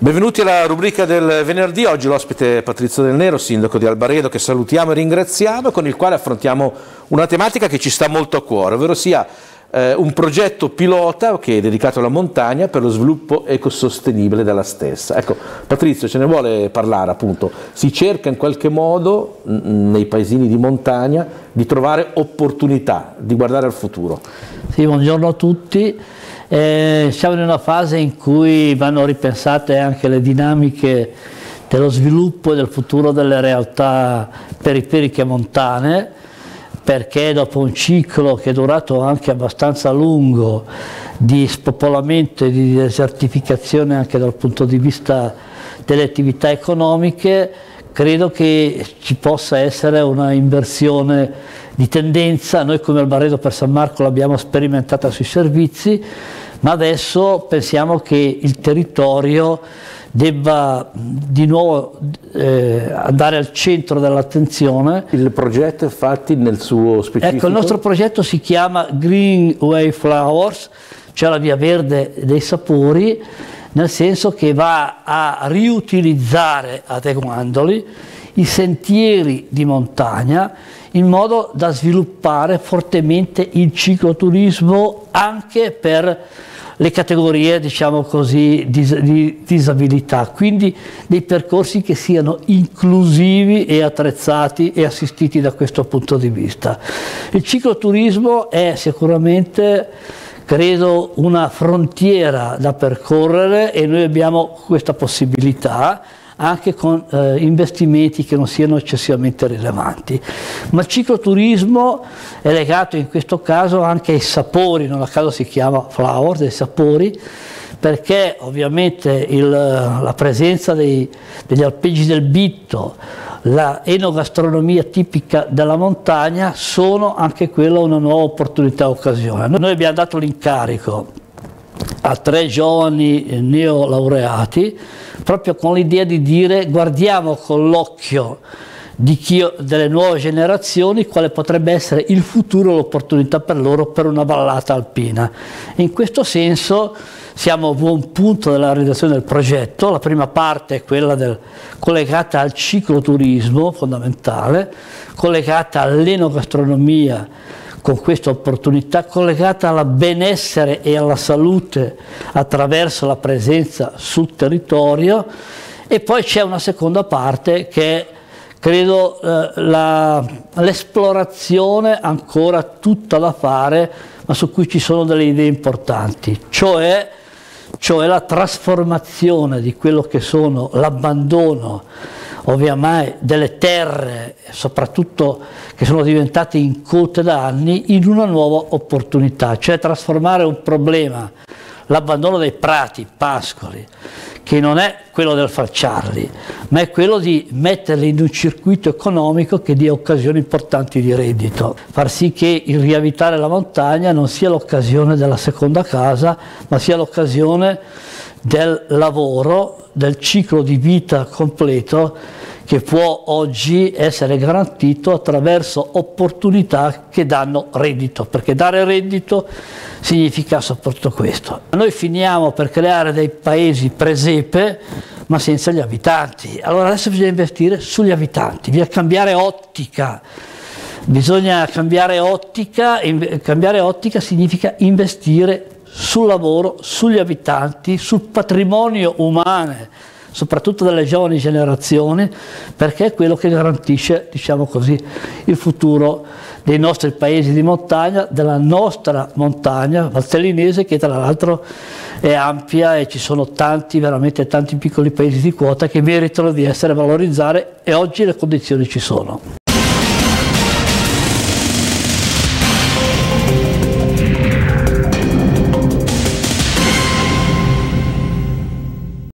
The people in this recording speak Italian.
Benvenuti alla rubrica del venerdì. Oggi l'ospite è Patrizio Del Nero, sindaco di Albaredo, che salutiamo e ringraziamo, con il quale affrontiamo una tematica che ci sta molto a cuore, ovvero sia un progetto pilota che è dedicato alla montagna per lo sviluppo ecosostenibile della stessa. Ecco, Patrizio, ce ne vuole parlare, appunto. Si cerca in qualche modo nei paesini di montagna di trovare opportunità, di guardare al futuro. Sì, buongiorno a tutti. Siamo in una fase in cui vanno ripensate anche le dinamiche dello sviluppo e del futuro delle realtà periferiche montane, perché dopo un ciclo che è durato anche abbastanza lungo di spopolamento e di desertificazione anche dal punto di vista delle attività economiche, credo che ci possa essere una inversione di tendenza. Noi come Albaredo per San Marco l'abbiamo sperimentata sui servizi, ma adesso pensiamo che il territorio debba di nuovo andare al centro dell'attenzione. Il progetto infatti nel suo specifico? Ecco, il nostro progetto si chiama Green Way Flowers, cioè la via verde dei sapori, nel senso che va a riutilizzare, adeguandoli, i sentieri di montagna in modo da sviluppare fortemente il cicloturismo anche per le categorie, diciamo così, di disabilità, quindi dei percorsi che siano inclusivi e attrezzati e assistiti da questo punto di vista. Il cicloturismo è sicuramente, credo, una frontiera da percorrere e noi abbiamo questa possibilità anche con investimenti che non siano eccessivamente rilevanti. Ma il cicloturismo è legato in questo caso anche ai sapori, non a caso si chiama Flowers, dei sapori, perché ovviamente la presenza degli alpeggi del Bitto, la enogastronomia tipica della montagna sono anche quella una nuova opportunità e occasione. Noi abbiamo dato l'incarico a 3 giovani neolaureati proprio con l'idea di dire: guardiamo con l'occhio delle nuove generazioni quale potrebbe essere il futuro, l'opportunità per loro per una vallata alpina. In questo senso siamo a buon punto della realizzazione del progetto. La prima parte è quella collegata al cicloturismo fondamentale, collegata all'enogastronomia con questa opportunità, collegata al benessere e alla salute attraverso la presenza sul territorio, e poi c'è una seconda parte che è, credo, l'esplorazione ancora tutta da fare, ma su cui ci sono delle idee importanti, cioè la trasformazione di quello che sono l'abbandono ovviamente delle terre, soprattutto che sono diventate incolte da anni, in una nuova opportunità, cioè trasformare un problema, l'abbandono dei prati, pascoli, che non è quello del falciarli, ma è quello di metterli in un circuito economico che dia occasioni importanti di reddito, far sì che il riavvitare la montagna non sia l'occasione della seconda casa, ma sia l'occasione del lavoro, del ciclo di vita completo che può oggi essere garantito attraverso opportunità che danno reddito, perché dare reddito significa soprattutto questo. Noi finiamo per creare dei paesi presepe ma senza gli abitanti. Allora adesso bisogna investire sugli abitanti, bisogna cambiare ottica. Bisogna cambiare ottica, e cambiare ottica significa investire sul lavoro, sugli abitanti, sul patrimonio umano, soprattutto delle giovani generazioni, perché è quello che garantisce, diciamo così, il futuro dei nostri paesi di montagna, della nostra montagna valtellinese, che tra l'altro è ampia e ci sono tanti, veramente tanti piccoli paesi di quota che meritano di essere valorizzati, e oggi le condizioni ci sono.